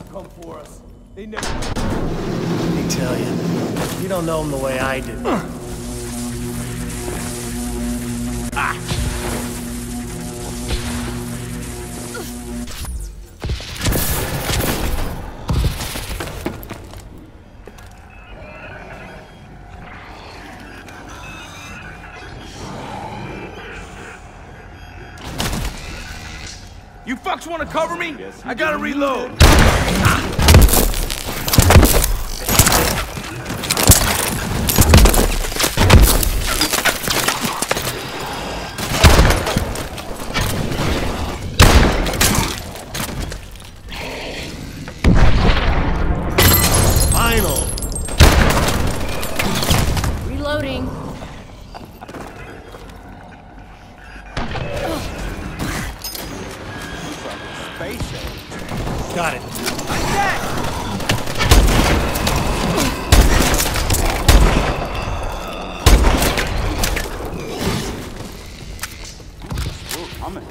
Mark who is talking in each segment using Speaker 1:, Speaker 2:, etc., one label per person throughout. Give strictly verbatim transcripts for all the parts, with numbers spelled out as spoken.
Speaker 1: come for us. They never.
Speaker 2: Let me tell you, you don't know them the way I do. Ah!
Speaker 1: You fucks want to cover me? Yes, I gotta reload.
Speaker 2: Final.
Speaker 3: Reloading.
Speaker 2: Got it.
Speaker 4: We're coming.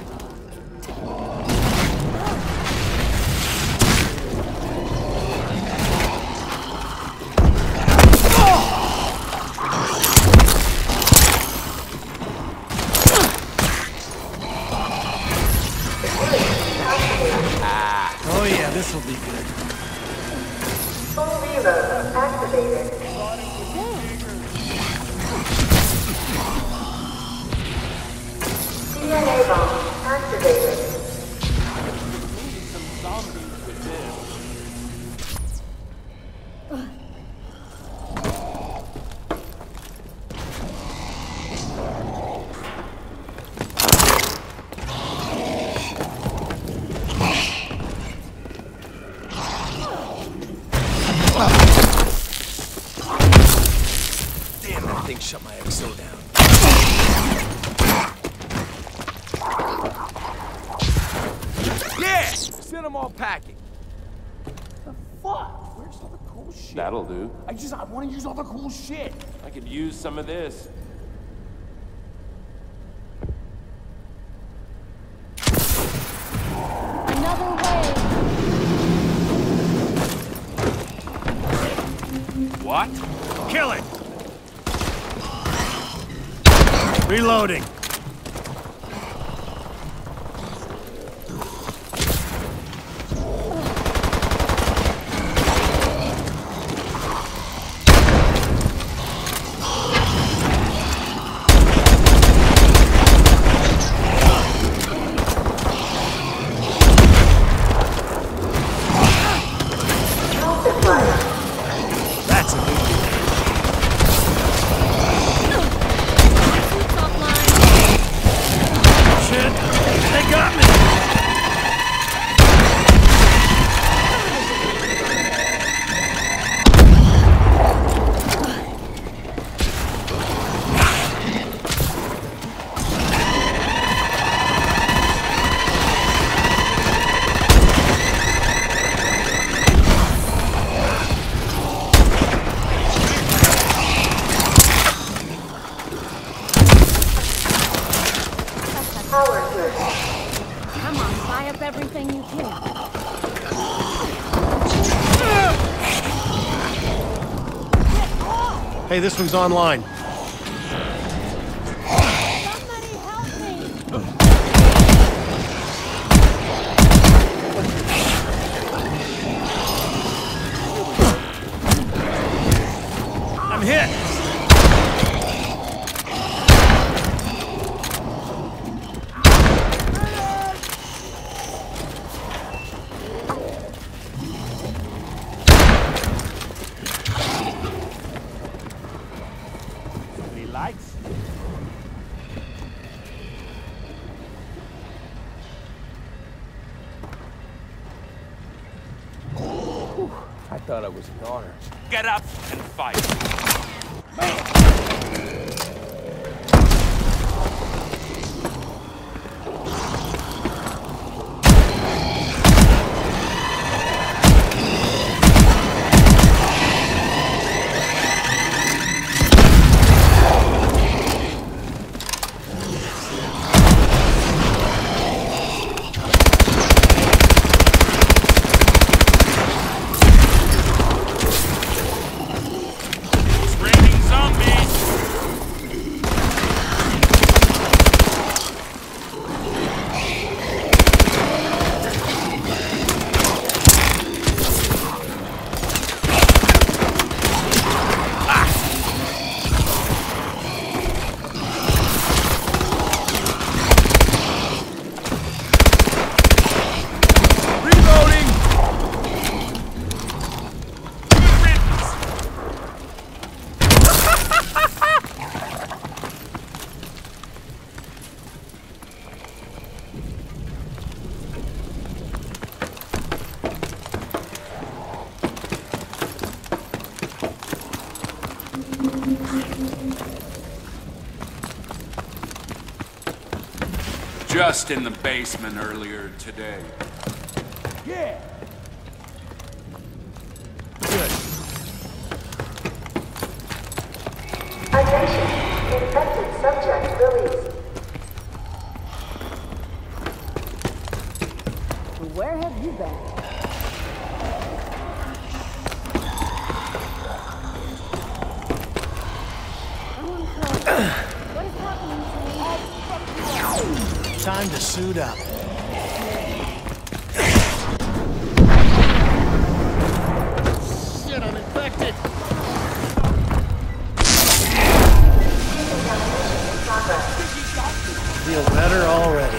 Speaker 2: Oh yeah, this will be good.
Speaker 5: Full reload activated. D N A bomb activated.
Speaker 4: Some zombies with this.
Speaker 2: Damn, that thing shut my X O down.
Speaker 1: Yeah! Send them all packing. The fuck? Where's all the cool shit?
Speaker 4: That'll do.
Speaker 1: I just, I want to use all the cool shit.
Speaker 4: I could use some of this.
Speaker 3: Another way.
Speaker 1: What?
Speaker 2: Kill it! Reloading. That's a big deal. Shit, they got me.
Speaker 5: Power grid.
Speaker 3: Come on, buy up everything you can.
Speaker 2: Hey, this one's online.
Speaker 3: Somebody help me!
Speaker 2: I'm hit.
Speaker 1: Any lights? Whew, I thought I was a goner.
Speaker 4: Get up and fight. just in the basement earlier today.
Speaker 1: Yeah.
Speaker 2: Good.
Speaker 5: Attention. Infected subject released.
Speaker 3: Where have you been? I want to play. What is happening to me?
Speaker 2: Time to suit up. Shit, I'm infected. Feel better already.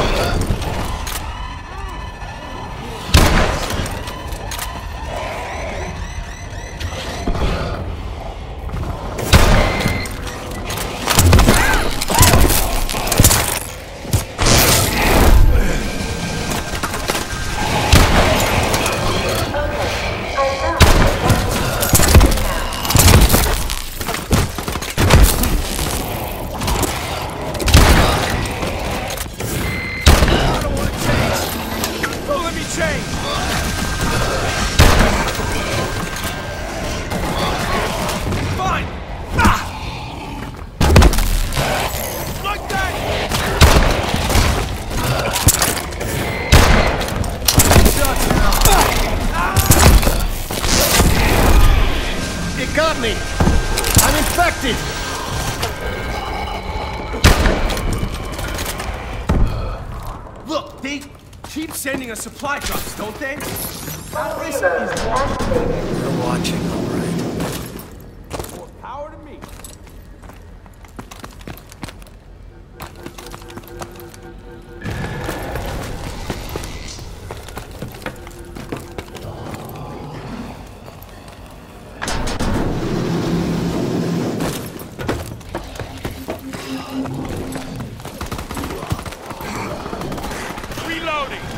Speaker 2: Got me! I'm infected!
Speaker 1: Look, they keep sending us supply drops, don't they?
Speaker 5: Reload activated.
Speaker 2: They're watching, all right.
Speaker 1: More power to me.
Speaker 4: Reloading!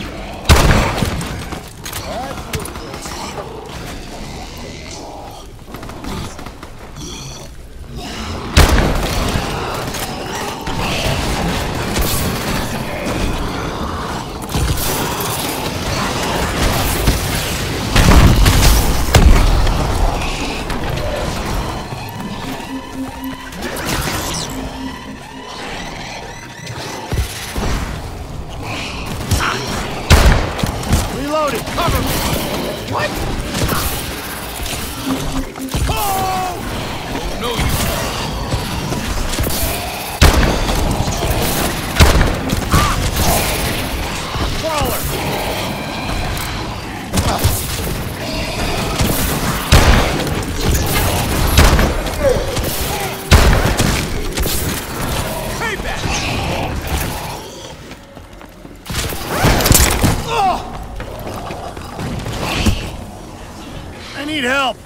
Speaker 2: Reloading! Cover me! What?
Speaker 1: Oh! No, you.
Speaker 2: I need help!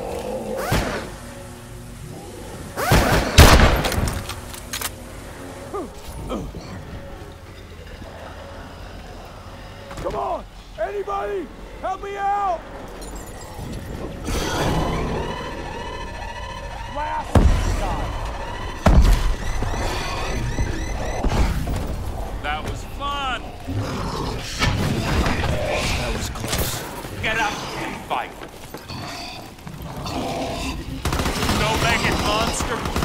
Speaker 1: Come on! Anybody! Help me out! Last shot.
Speaker 4: That was fun!
Speaker 2: That was close.
Speaker 4: Get up and fight! No-legged monster!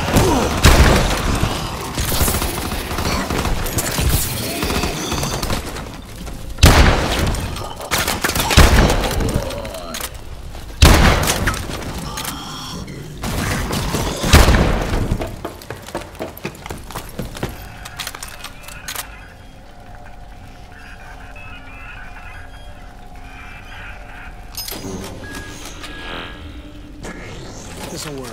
Speaker 2: This'll work.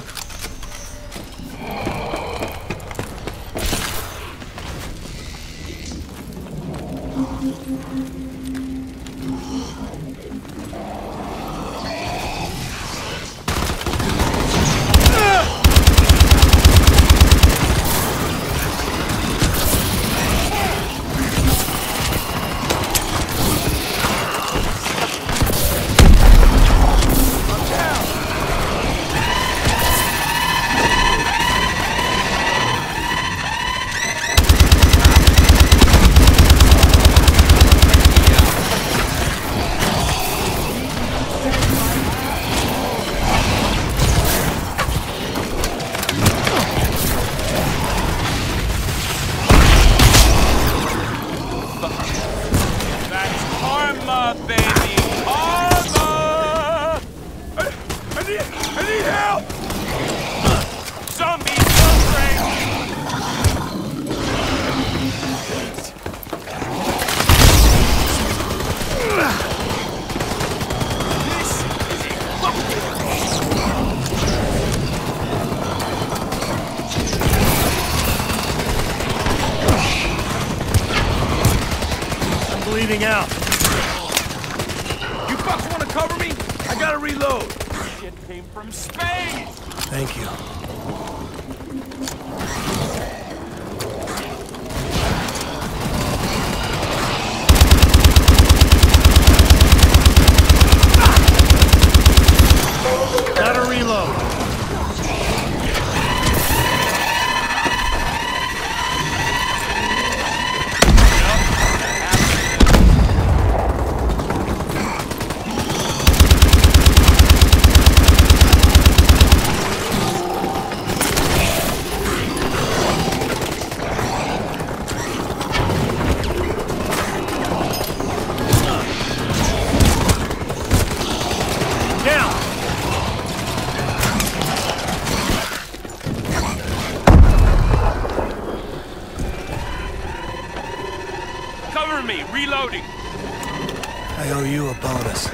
Speaker 2: bleeding out.
Speaker 1: You fucks wanna cover me? I gotta reload.
Speaker 4: Shit came from space!
Speaker 2: Thank you. Gotta reload.
Speaker 4: Cover me, reloading.
Speaker 2: I owe you a bonus.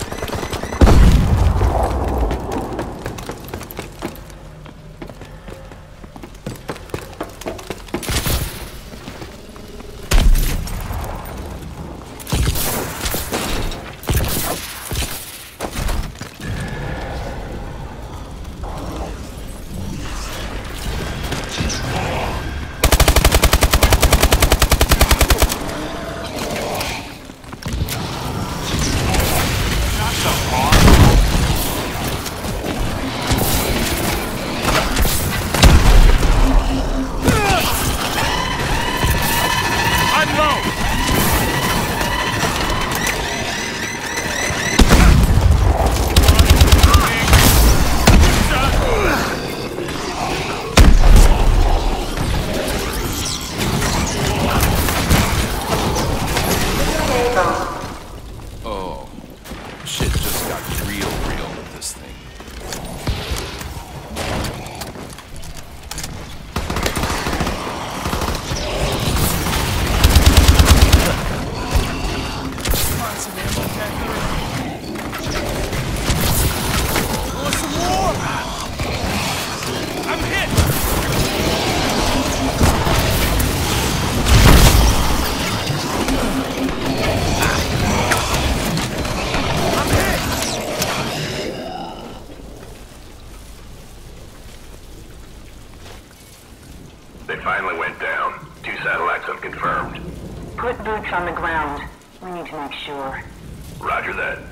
Speaker 1: Oh, shit just got real, real with this thing. Come on, some ammo, Tanker. Want some more? I'm hit!
Speaker 6: They finally went down. Two satellites unconfirmed.
Speaker 5: Put boots on the ground. We need to make sure.
Speaker 6: Roger that.